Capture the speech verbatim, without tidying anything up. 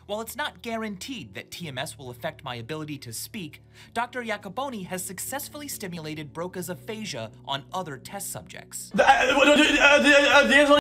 While it's not guaranteed that T M S will affect my ability to speak, Doctor Iacoboni has successfully stimulated Broca's aphasia on other test subjects. The, uh, the, uh, the, uh, the